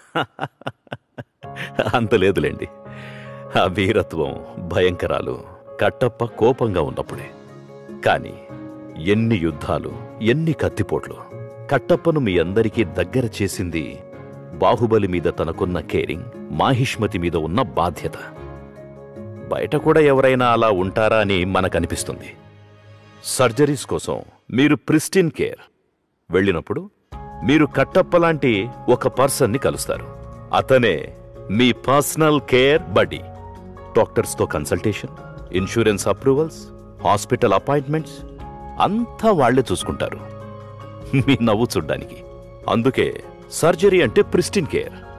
అంత లేదులేండి. ఆ వీరత్వం, భయంకరాలు కట్టప్ప కోపంగా ఉన్నప్పుడే. కాని ఎన్ని యుద్ధాలు, ఎన్ని కత్తిపోట్లు కట్టప్పను మీ అందరికీ దగ్గర చేసింది బాహుబలి మీద తనకున్న కేరింగ్, మాహిష్మతి మీద ఉన్న బాధ్యత. బయట కూడా ఎవరైనా అలా ఉంటారా అని మనకనిపిస్తుంది. సర్జరీస్ కోసం మీరు ప్రిస్టిన్ కేర్ వెళ్ళినప్పుడు మీరు కట్టప్పలాంటి ఒక పర్సన్ని కలుస్తారు. అతనే మీ పర్సనల్ కేర్ బడ్డీ. డాక్టర్స్తో consultation, insurance approvals, hospital appointments అంతా వాళ్లే చూసుకుంటారు మీ నవ్వు చూడ్డానికి. అందుకే సర్జరీ అంటే ప్రిస్టిన్ కేర్.